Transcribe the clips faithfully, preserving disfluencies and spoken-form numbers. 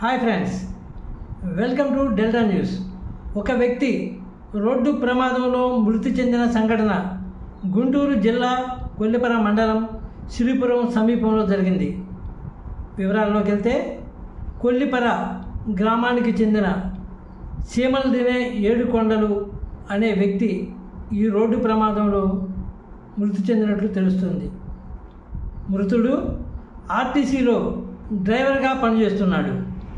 Hi friends, welcome to Delta news. ఒక వ్యక్తి road ప్రమాదంలో మృతి చెందిన సంఘటన గుంటూరు జిల్లా కొల్లిపర మండలం శ్రీపురం సమీపంలో జరిగింది. వివరాల్లోకి వెళ్తే, కొల్లిపర గ్రామానికి చెందిన సీమల దినే ఏడుకొండలు అనే వ్యక్తి ఈ రోడ్డు ప్రమాదంలో మృతి చెందినట్లు తెలుస్తుంది. మృతుడు ఆర్టీసీలో డ్రైవర్గా పనిచేస్తున్నాడు.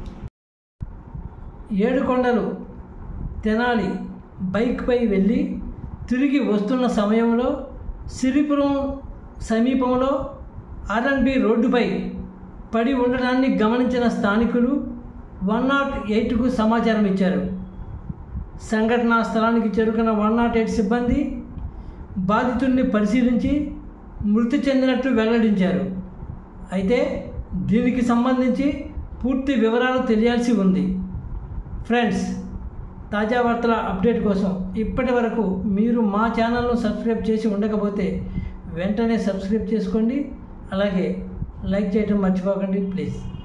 ఏడుకొండలు తెనాలి బైక్పై వెళ్ళి తిరిగి వస్తున్న సమయంలో సిరిపురం సమీపంలో ఆర్ అండ్ బి రోడ్డుపై పడి ఉండడాన్ని గమనించిన స్థానికులు వన్ నాట్ ఎయిట్కు సమాచారం ఇచ్చారు. సంఘటనా స్థలానికి చేరుకున్న వన్ నాట్ ఎయిట్ సిబ్బంది బాధితుడిని పరిశీలించి మృతి చెందినట్లు వెల్లడించారు. అయితే దీనికి సంబంధించి పూర్తి వివరాలు తెలియాల్సి ఉంది. ఫ్రెండ్స్, తాజా వార్తల అప్డేట్ కోసం ఇప్పటి వరకు మీరు మా ఛానల్ను సబ్స్క్రైబ్ చేసి ఉండకపోతే వెంటనే సబ్స్క్రైబ్ చేసుకోండి. అలాగే లైక్ చేయడం మర్చిపోకండి ప్లీజ్.